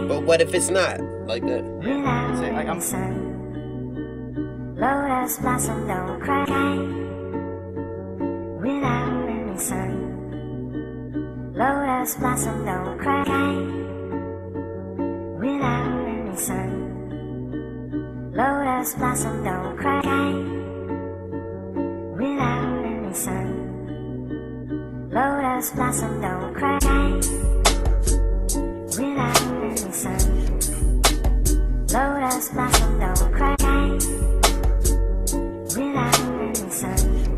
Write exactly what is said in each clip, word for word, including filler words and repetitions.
But what if it's not like that? Yeah. Say, like I'm. Lotus blossom don't cry without any sun. Lotus blossom don't cry without any sun. Lotus blossom don't cry without any sun. Lotus blossom don't cry without any sun. Lotus blossom don't cry without any sun.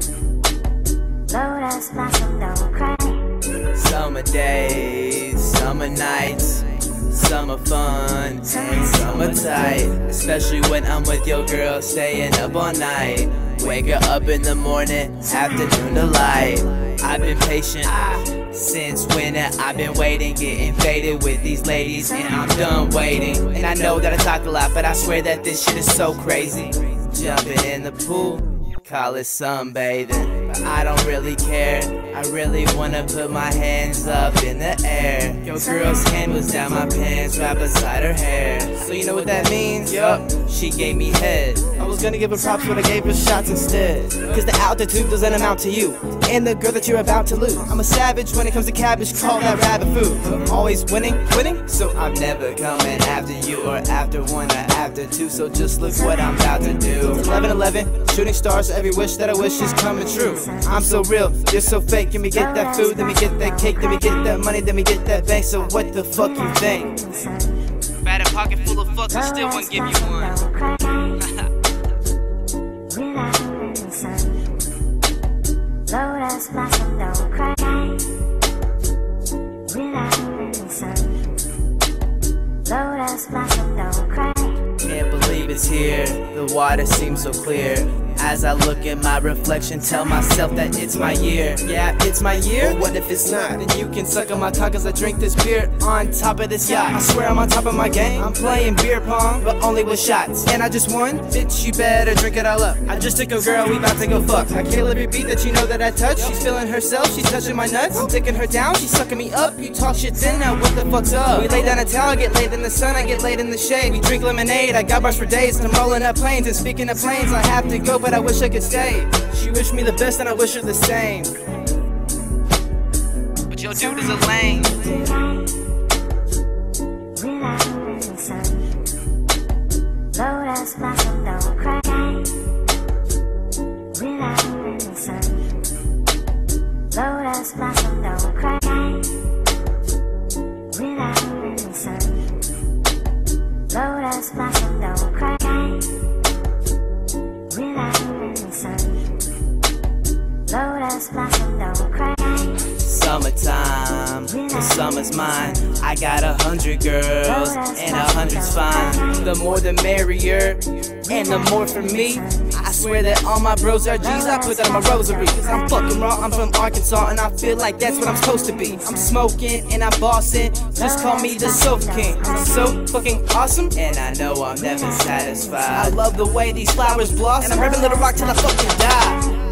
Lotus blossom don't cry. Summer days, summer nights, summer fun, and summer tight. Especially when I'm with your girl, staying up all night. Wake her up in the morning, afternoon to light. I've been patient since winter, I've been waiting, getting faded with these ladies, and I'm done waiting. And I know that I talk a lot, but I swear that this shit is so crazy. Jumping in the pool, call it sunbathing, but I don't really care. I really wanna put my hands up in the air. Your girl's hand was down my pants, right beside her hair. So you know what that means? Yup, she gave me head. I was gonna give her props, but I gave her shots instead. Cause the altitude doesn't amount to you and the girl that you're about to lose. I'm a savage when it comes to cabbage, call that rabbit food. I'm always winning, winning, so I'm never coming after you or after one or after two. So just look what I'm about to do. eleven eleven, shooting stars, every wish that I wish is coming true. I'm so real, you're so fake. Can we get that food, then we get that cake, then we get that money, then we get that bank. So what the fuck you think? Fat a pocket full of fucks, I still won't give you one. Without any sun. Lotus blossom don't cry without any sun. Lotus blossom don't cry. Can't believe it's here, the water seems so clear. As I look at my reflection, tell myself that it's my year. Yeah, it's my year. But what if it's not? Then you can suck on my tongue cause I drink this beer on top of this yacht. I swear I'm on top of my game. I'm playing beer pong, but only with shots. And I just won? Bitch, you better drink it all up. I just took a girl, we about to go fuck. I can't live your beat that you know that I touch. She's feeling herself, she's touching my nuts. I'm taking her down, she's sucking me up. You talk shit then, now what the fuck's up? We lay down a towel, I get laid in the sun, I get laid in the shade. We drink lemonade, I got bars for days. I'm rolling up planes, and speaking of planes, I have to go, but I wish I could stay. She wished me the best and I wish her the same. But your dude is a lame. Without any sun. Lotus blossom don't cry without any sun. Lotus blossom don't cry without any sun. Lotus blossom don't cry without any sun. Lotus blossom don't cry. Summertime, the summer's mine. I got a hundred girls and a hundred's fine. The more the merrier, and the more for me. I swear that all my bros are G's, I put that on my rosary. Cause I'm fucking raw, I'm from Arkansas, and I feel like that's what I'm supposed to be. I'm smoking and I'm bossing, just call me the Sofa King. I'm so fucking awesome, and I know I'm never satisfied. I love the way these flowers blossom, and I'm rapping Little Rock till I fucking die.